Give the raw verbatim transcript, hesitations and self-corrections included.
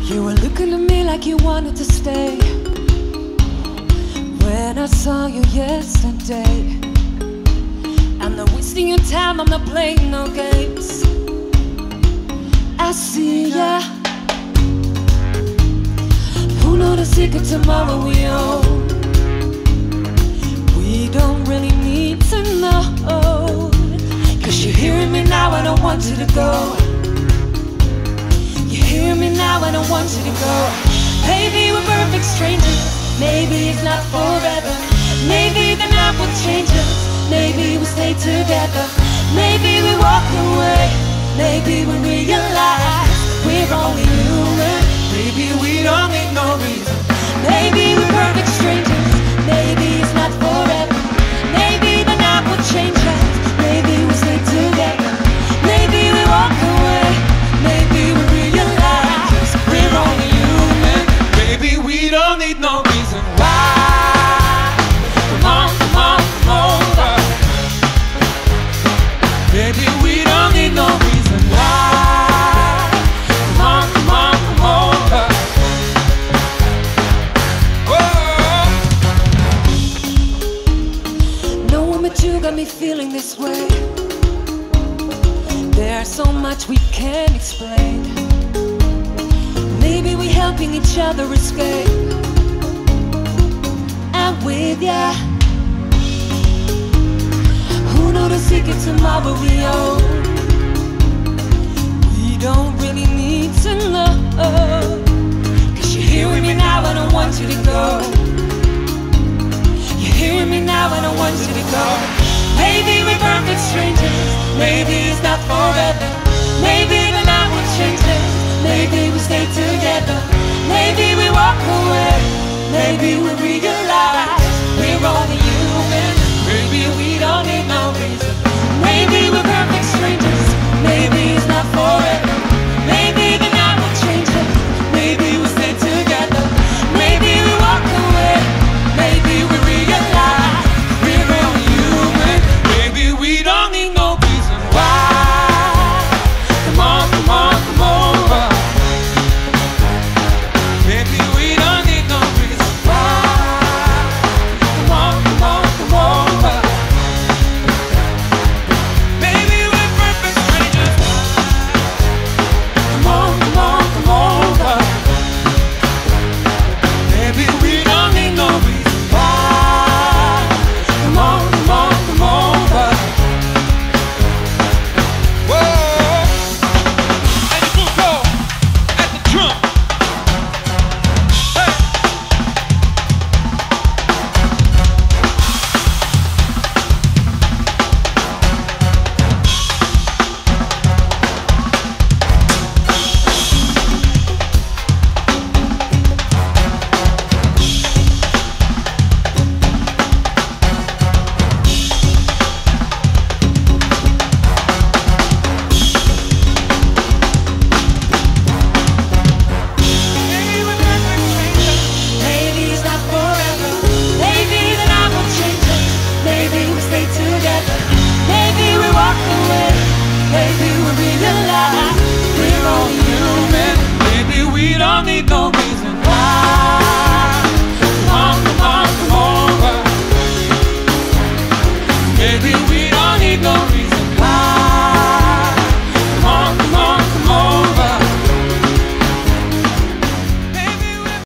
You were looking at me like you wanted to stay when I saw you yesterday. I'm not wasting your time, I'm not playing no games. I see ya. Who knows the secret tomorrow we own? We don't really need to know. Cause you're hearing me now, I don't want you to go. You hear me now, I don't want you to go. Maybe we're perfect strangers, maybe it's not forever. Maybe the night will change us, maybe we'll stay together. Maybe we walk away, maybe we realize we're only human. Maybe we don't need no reason. Maybe we're perfect strangers, maybe it's not forever. Maybe the night will change us, maybe we'll stay together. Maybe we walk away, maybe we realize we're only human. Maybe we don't need no reason why. Come on, come on, come over. Maybe we don't need no reason why. Come on, come on, come over. Oh. No one but you got me feeling this way. There's so much we can't explain. Maybe we're helping each other escape. I'm with ya. Who knows the secret tomorrow we own? We don't really need to know. Cause you're hearing me now, I don't want you to go. You're hearing me now, I don't want you to go. Maybe we're perfect strangers, maybe it's not forever. Maybe the night will change us, maybe we'll stay together. Maybe we walk away, maybe we realize we're only human. Maybe we don't need no reason. Maybe we're perfect strangers, maybe it's not forever. Maybe the night will change us, maybe we'll stay together. Maybe we walk away, maybe we realize we're only human. Maybe we don't need no reason why. Come on, come on, come over. Maybe we don't need no reason why. Come on, come on, come over. Maybe we're perfect strangers. Come on, come on, come over. Maybe we don't need no reason why. Come on, come on, come over. Whoa. And the book go at the drum. Hey. Maybe we're perfect strangers, maybe it's not forever. Maybe the night will change us, maybe we'll stay together. Maybe we walk away, maybe we realize we're only human. Maybe we don't need no